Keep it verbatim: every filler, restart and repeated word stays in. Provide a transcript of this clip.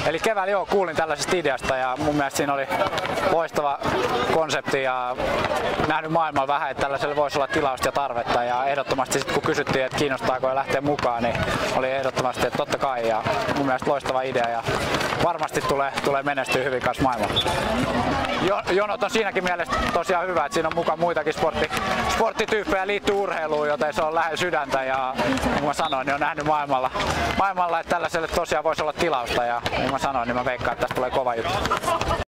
Eli keväällä joo, kuulin tällaisesta ideasta ja mun mielestä siinä oli loistava konsepti ja nähnyt maailmalla vähän, että tällaiselle voisi olla tilausta ja tarvetta. Ja ehdottomasti sit, kun kysyttiin, että kiinnostaako ja lähteä mukaan, niin oli ehdottomasti, että totta kai. Ja mun mielestä loistava idea ja varmasti tulee, tulee menestyä hyvin kanssa maailmalla. Yonoton siinäkin mielessä tosiaan hyvä, että siinä on mukaan muitakin sportti, sporttityyppejä liittyy urheiluun, joten se on lähellä sydäntä ja niin kuin mä sanoin, niin on nähnyt maailmalla, maailmalla, että tällaiselle tosiaan voisi olla tilausta ja niin kuin mä sanoin, niin mä veikkaan, että tästä tulee kova juttu.